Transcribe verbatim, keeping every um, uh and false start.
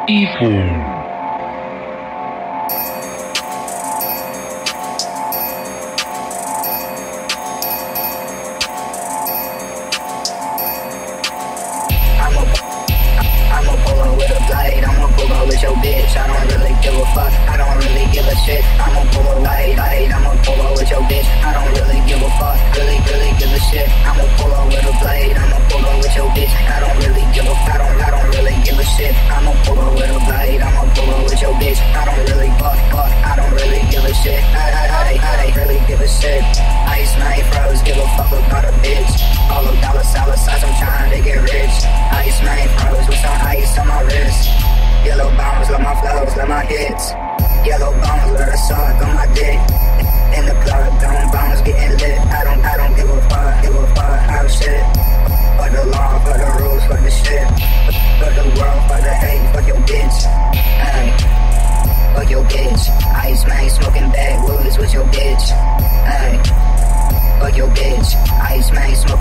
Evil. Your bitch, I don't really give a fuck, I don't really give a shit. I'ma pull away, blade, I'ma pull over with your bitch. I don't really give a fuck, really, really give a shit. I'ma pull over with a blade, I'ma pull over with your bitch. I don't really give a, I don't, I don't really give a shit. I'ma pull over with a blade, I'ma pull over with your bitch. I don't really fuck, fuck, I don't really give a shit. I, I, I, I really give a shit. Ice man froze, give a fuck about a bitch. All of dollar salad size, I'm trying to get rich. Ice man froze with some ice on my wrist. Yellow bombs, love my flows, love my hits. Yellow bombs, let her suck on my dick. In the club, throwing bombs, getting lit. I don't, I don't give a fuck, give a fuck, how shit. Fuck the law, fuck the rules, fuck the shit. Fuck the world, fuck the hate, fuck your bitch. Hey, fuck your bitch. Ice man smoking backwoods with your bitch. Hey, fuck your bitch. Ice man smoking.